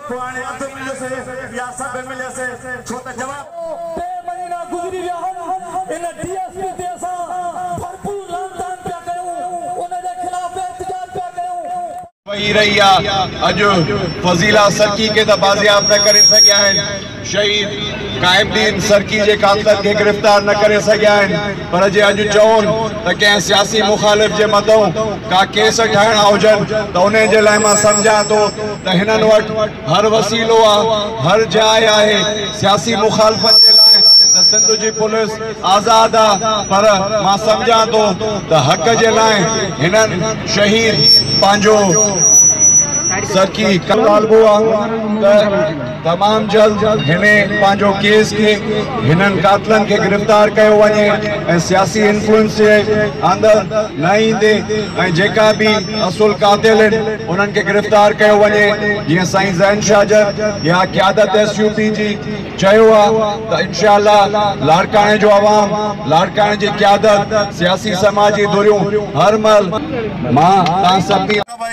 पुराने अध मिले से या सब मिले से छोटा जवाब ते महीना गुजरी विया इन डीएसपी ते असा भरपूर लांतान पिया कयूं उन दे खिलाफ एहतजाज पिया कयूं वही रही अजु फजीला सरकी के त बाजियाब न करे सकिया आहिनि शहीद कायमदीन सरकी जे कातलनि खे गिरफ्तार न करे सकिया आहिनि पर जे अजु चवनि त कंहिं सियासी मुखालिफ़ जे मथां का केस ठाहिणा हुजनि त उन जे लाइ मां सम्झां थो त हिननि वटि हर वसीलो आहे हर जाइ आहे सियासी मुखालिफ़नि जे लाइ त सिंध जी पुलिस आज़ाद आहे पर मां सम्झां थो त हक़ जे लाइ हिननि शहीद पंहिंजो सरकी कलालबो तमाम जल्द हिने पांजो केस के हिनन कातलन के गिरफ्तार कयो वने सियासी इन्फ्लुएंस जे अंदर न ईंदे जेका भी असुल कातिल उन्हनि के गिरफ्तार कयो वने जीअं साईं ज़ैन शाहजर या क़यादत एसयूपी जी चयो आहे त इंशाअल्लाह लाड़काणे जो अवाम लाड़काणे जी क़यादत सियासी समाजी दुरियूं हर मल मां तव्हां सभी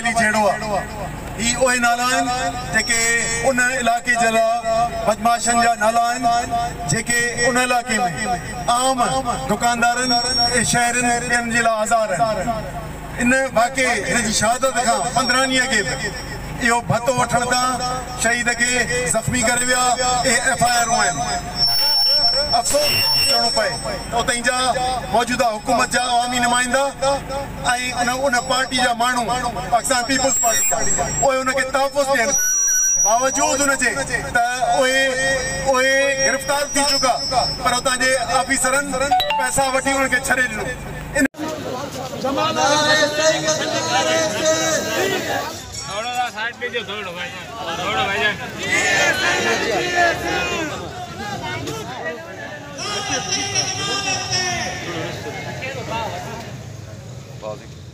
ही ओए नालान जेके उन इलाके जला बदमाशन जा नालान जेके उन इलाके में आम दुकानदारन शहरन जिला आज़ार इन वाक़े इन जी शहादत खां 15 ॾींहं के इहो भतो वठण तां शहीद के ज़ख्मी करे विया FIR अफसोस चवणो पए उतां जा मौजूदा हुकूमत जा अवामी नुमाइंदा उन पार्टी जा माण्हू पाकिस्तान पीपल्स पार्टी ओए उनके तहफ़्फ़ुज़ ॾियनि बावजूद उनजे त ओए गिरफ्तार थी चुका पर उतां जे ऑफिसरन पैसा वठी उनके छॾे ॾिनो Pause.